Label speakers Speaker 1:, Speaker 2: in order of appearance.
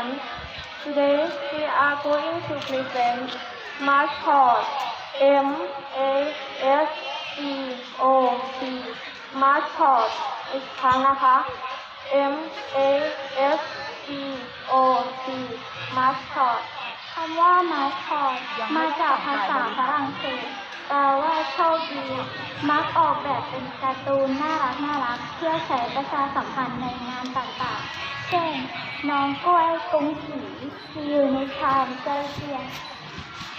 Speaker 1: everyone. Today we are going to present mascot MASCOT mascot อีกครั้งนะคะ MASCOT mascot คำว่า mascot มาจากภาษาฝรั่งเศสแปลว่าโชคดีมักออกแบบเป็นการ์ตูนน่ารักเพื่อใช้ประชาสัมพันธ์ในงานต่างๆเช่นน้องกล้วยกรุงศรีที่อยู่ในชามใกล้เคียง